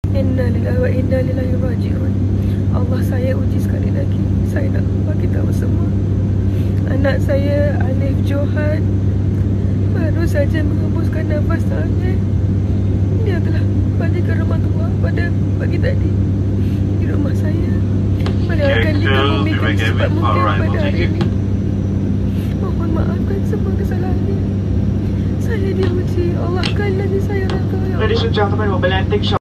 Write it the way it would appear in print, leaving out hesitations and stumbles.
Innalillahi wa inna ilaihi raji'un. Allah, saya uji sekali lagi. Saya nak bagi tahu semua. Anak saya Alif Johan baru saja menghembuskan nafas terakhir. Dia telah balik ke rumah tua pada pagi tadi. Di rumah saya mendoakan dia memikirkan secepat mungkin pada hari ini. Mohon maafkan semua kesalahannya. Saya diuji. Allah akan lagi saya raka, ya Allah. Ladies and gentlemen, we'll be landing shortly.